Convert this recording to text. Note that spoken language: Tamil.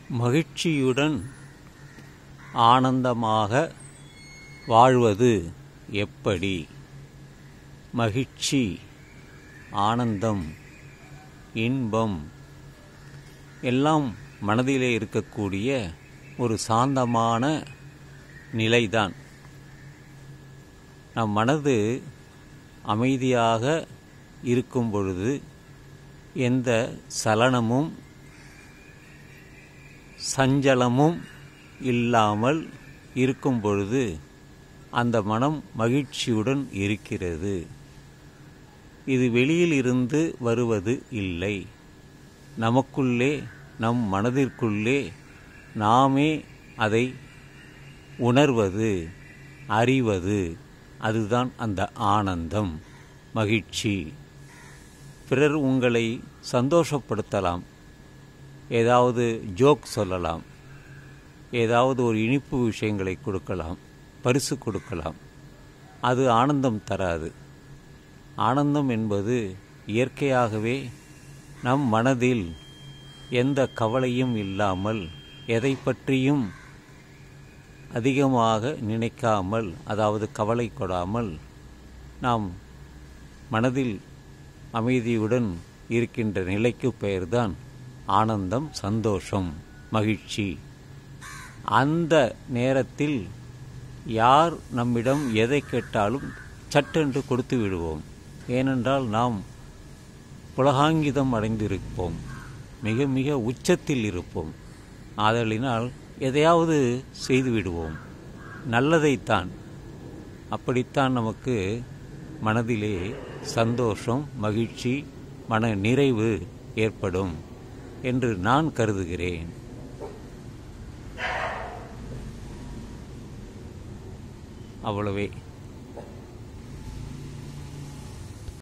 மகிழ்ச்சியுடன் ஆனந்தமாக வாழ்வது எப்படி? மகிழ்ச்சி, ஆனந்தம், இன்பம் எல்லாம் மனதிலே இருக்கக்கூடிய ஒரு சாந்தமான நிலைதான். நம் மனது அமைதியாக இருக்கும் பொழுது எந்த சலனமும் சஞ்சலமும் இல்லாமல் இருக்கும் பொழுது அந்த மனம் மகிழ்ச்சியுடன் இருக்கிறது. இது வெளியில் இருந்து வருவது இல்லை. நமக்குள்ளே, நம் மனதிற்குள்ளே நாமே அதை உணர்வது, அறிவது, அதுதான் அந்த ஆனந்தம், மகிழ்ச்சி. பிறர் உங்களை சந்தோஷப்படுத்தலாம், ஏதாவது ஜோக் சொல்லலாம், ஏதாவது ஒரு இனிப்பு விஷயங்களை கொடுக்கலாம், பரிசு கொடுக்கலாம். அது ஆனந்தம் தராது. ஆனந்தம் என்பது இயற்கையாகவே நம் மனதில் எந்த கவலையும் இல்லாமல், எதை பற்றியும் அதிகமாக நினைக்காமல், அதாவது கவலை கொடாமல் நாம் மனதில் அமைதியுடன் இருக்கின்ற நிலைக்கு பெயர்தான் ஆனந்தம், சந்தோஷம், மகிழ்ச்சி. அந்த நேரத்தில் யார் நம்மிடம் எதை கேட்டாலும் சட்டென்று கொடுத்து விடுவோம். ஏனென்றால் நாம் புலகாங்கிதம் அடைந்திருப்போம், மிக மிக உச்சத்தில் இருப்போம். ஆதலினால் எதையாவது செய்து விடுவோம், நல்லதைத்தான். அப்படித்தான் நமக்கு மனதிலே சந்தோஷம், மகிழ்ச்சி, மன நிறைவு ஏற்படும் என்று நான் கருதுகிறேன். அவ்வளவே.